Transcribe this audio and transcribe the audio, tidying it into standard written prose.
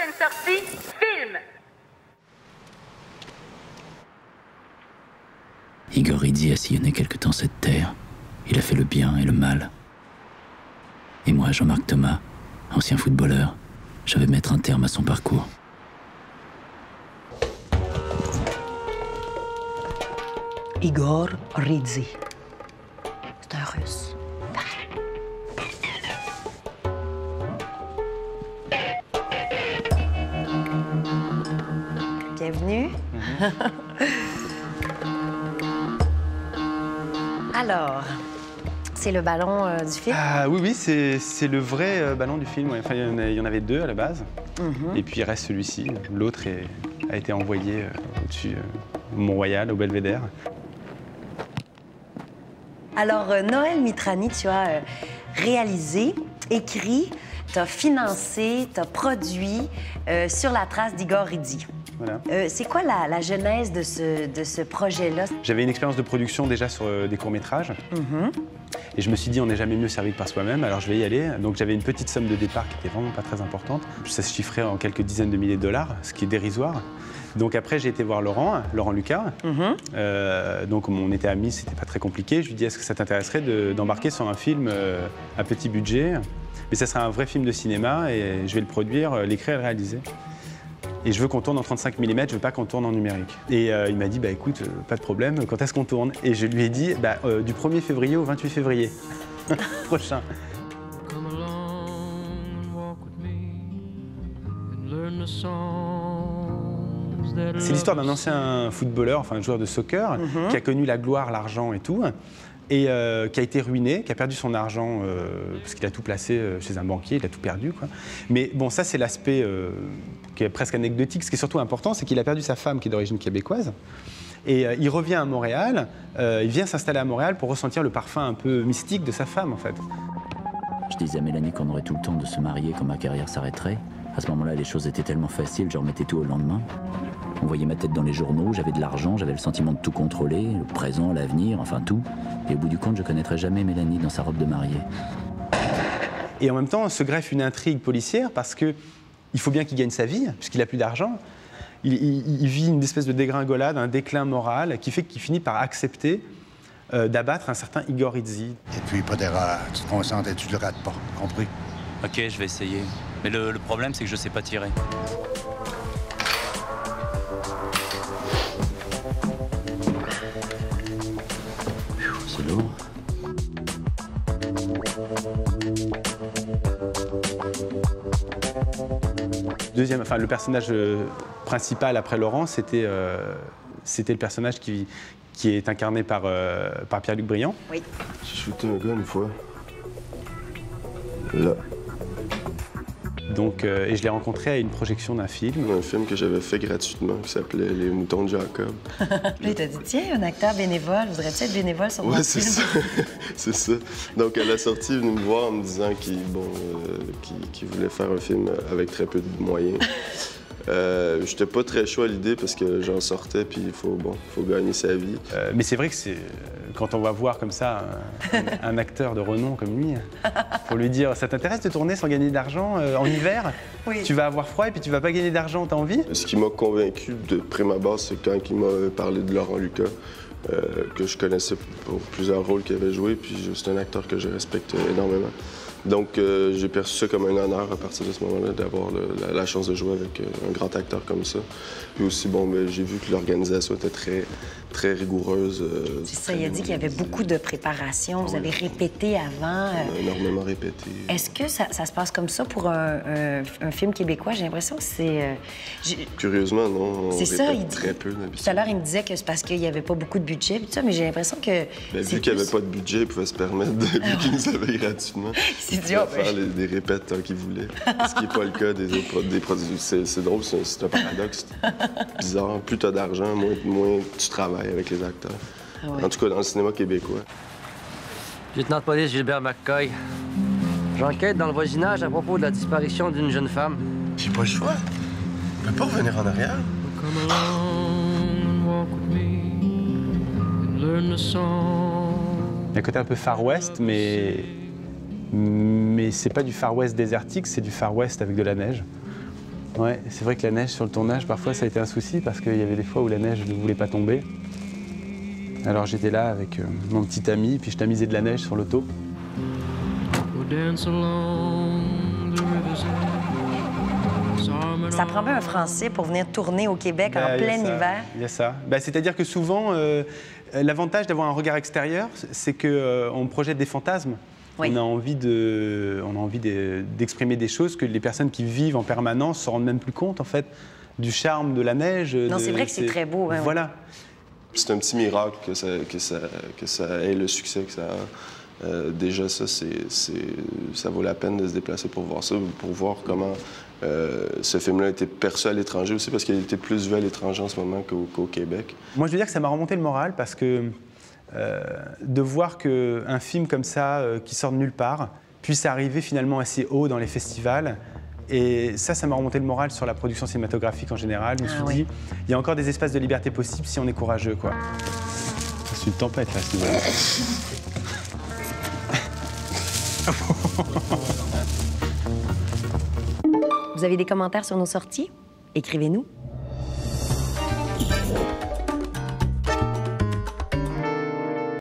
Prochaine sortie, film. Igor Ridzi a sillonné quelque temps cette terre. Il a fait le bien et le mal. Et moi, Jean-Marc Thomas, ancien footballeur, je vais mettre un terme à son parcours. Igor Ridzi. C'est un Russe. Bienvenue. Alors, c'est le ballon du film? Ah oui, oui, c'est le vrai ballon du film. Ouais. Enfin, il y en avait deux à la base. Et puis il reste celui-ci. L'autre a été envoyé au-dessus au Mont-Royal, au Belvédère. Alors, Noël Mitrani, tu as réalisé, écrit, tu as financé, tu as produit Sur la trace d'Igor Ridzi. Voilà. C'est quoi la genèse de ce projet-là? J'avais une expérience de production déjà sur des courts-métrages. Et je me suis dit, on n'est jamais mieux servi que par soi-même, alors je vais y aller. Donc j'avais une petite somme de départ qui était vraiment pas très importante. Ça se chiffrait en quelques dizaines de milliers de dollars, ce qui est dérisoire. Donc après, j'ai été voir Laurent Lucas. Donc on était amis, c'était pas très compliqué. Je lui ai dit, est-ce que ça t'intéresserait d'embarquer sur un film à petit budget? Mais ça sera un vrai film de cinéma et je vais le produire, l'écrire et le réaliser. Et je veux qu'on tourne en 35 mm, je veux pas qu'on tourne en numérique. Et il m'a dit, bah écoute, pas de problème, quand est-ce qu'on tourne? Et je lui ai dit, bah, du 1er février au 28 février prochain. C'est l'histoire d'un ancien footballeur, enfin un joueur de soccer, qui a connu la gloire, l'argent et tout, et qui a été ruiné, qui a perdu son argent parce qu'il a tout placé chez un banquier, il a tout perdu, quoi. Mais bon, ça c'est l'aspect qui est presque anecdotique. Ce qui est surtout important, c'est qu'il a perdu sa femme qui est d'origine québécoise. Et il revient à Montréal, il vient s'installer à Montréal pour ressentir le parfum un peu mystique de sa femme, en fait. Je disais à Mélanie qu'on aurait tout le temps de se marier quand ma carrière s'arrêterait. À ce moment-là, les choses étaient tellement faciles, je remettais tout au lendemain. On voyait ma tête dans les journaux, j'avais de l'argent, j'avais le sentiment de tout contrôler, le présent, l'avenir, enfin tout. Et au bout du compte, je connaîtrais jamais Mélanie dans sa robe de mariée. Et en même temps, se greffe une intrigue policière parce qu'il faut bien qu'il gagne sa vie, puisqu'il n'a plus d'argent. Il vit une espèce de dégringolade, un déclin moral qui fait qu'il finit par accepter d'abattre un certain Igor Ridzi. Et puis, pas d'erreur. Tu te concentres et tu le rates pas. Compris? Ok, je vais essayer. Mais le problème, c'est que je sais pas tirer. C'est lourd. Deuxième, enfin, le personnage principal après Laurent, c'était le personnage qui est incarné par Pierre-Luc Briand. Oui. J'ai shooté un gars une fois. Là. Donc, et je l'ai rencontré à une projection d'un film. Un film que j'avais fait gratuitement qui s'appelait Les moutons de Jacob. Là, il t'a dit, tiens, un acteur bénévole, voudrais-tu être bénévole sur mon film? c'est ça. C'est ça. Donc, à la sortie, il est venu me voir en me disant qu'il voulait faire un film avec très peu de moyens. J'étais pas très chaud à l'idée parce que j'en sortais, puis il faut gagner sa vie. Mais c'est vrai que quand on va voir comme ça un acteur de renom comme lui, faut lui dire, ça t'intéresse de tourner sans gagner d'argent en hiver? Oui. Tu vas avoir froid et puis tu vas pas gagner d'argent, t'as envie? Ce qui m'a convaincu de prime abord, c'est quand il m'a parlé de Laurent Lucas, que je connaissais pour plusieurs rôles qu'il avait joué, puis c'est un acteur que je respecte énormément. Donc, j'ai perçu ça comme un honneur à partir de ce moment-là, d'avoir la chance de jouer avec un grand acteur comme ça. Puis aussi, bon, j'ai vu que l'organisation était très, très rigoureuse. C'est ça, il a dit qu'il y avait beaucoup de préparation. Vous avez répété avant. On a énormément répété. Est-ce que ça se passe comme ça pour un film québécois? J'ai l'impression que c'est... Curieusement, non. C'est ça, il dit... très peu d'habitude. Tout à l'heure, il me disait que c'est parce qu'il n'y avait pas beaucoup de budget, tout ça, mais j'ai l'impression que... Vu qu'il n'y avait pas de budget, il pouvait se permettre, vu qu'il nous avait gratuitement, faire des répètes tant qu'il voulait. Ce qui n'est pas le cas des produits. C'est drôle, c'est un paradoxe bizarre. Plus tu as d'argent, moins tu travailles avec les acteurs. Ah ouais. En tout cas, dans le cinéma québécois. Lieutenant de police Gilbert McCoy. J'enquête dans le voisinage à propos de la disparition d'une jeune femme. J'ai pas le choix. Je peux pas revenir en arrière. Il y a un côté un peu Far West, mais c'est pas du Far West désertique, c'est du Far West avec de la neige. Ouais, c'est vrai que la neige sur le tournage, parfois, ça a été un souci parce qu'il y avait des fois où la neige ne voulait pas tomber. Alors j'étais là avec mon petit ami, puis je tamisais de la neige sur l'auto. Ça prend bien un Français pour venir tourner au Québec en plein hiver. Il y a ça. C'est-à-dire que souvent, l'avantage d'avoir un regard extérieur, c'est qu'on projette des fantasmes. Oui. On a envie d'exprimer des choses que les personnes qui vivent en permanence ne se rendent même plus compte, en fait, du charme de la neige. Non, c'est vrai que c'est très beau. Hein, voilà. C'est un petit miracle que ça ait le succès que ça a. Déjà, ça vaut la peine de se déplacer pour voir ça, pour voir comment ce film-là a été perçu à l'étranger aussi, parce qu'il a été plus vu à l'étranger en ce moment qu'au Québec. Moi, je veux dire que ça m'a remonté le moral, parce que de voir qu'un film comme ça, qui sort de nulle part, puisse arriver finalement assez haut dans les festivals. Et ça m'a remonté le moral sur la production cinématographique en général. Je me suis dit, il y a encore des espaces de liberté possibles si on est courageux, quoi. C'est une tempête, là, ce niveau-là. Vous avez des commentaires sur nos sorties? Écrivez-nous.